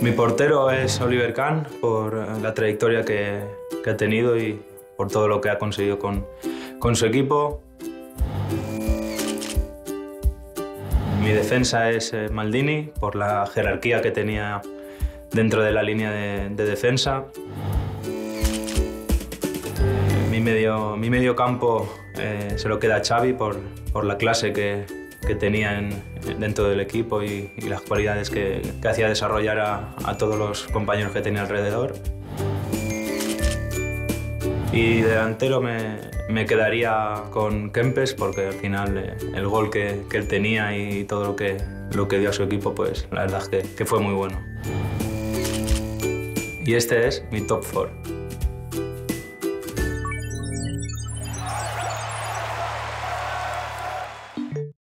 Mi portero es Oliver Kahn por la trayectoria que ha tenido y por todo lo que ha conseguido con su equipo. Mi defensa es Maldini por la jerarquía que tenía dentro de la línea de defensa. Mi medio campo se lo queda a Xavi por la clase que tenía dentro del equipo y las cualidades que hacía desarrollar a todos los compañeros que tenía alrededor. Y delantero me quedaría con Kempes porque al final el gol que él tenía y todo lo que dio a su equipo, pues la verdad es que fue muy bueno. Y este es mi top 4.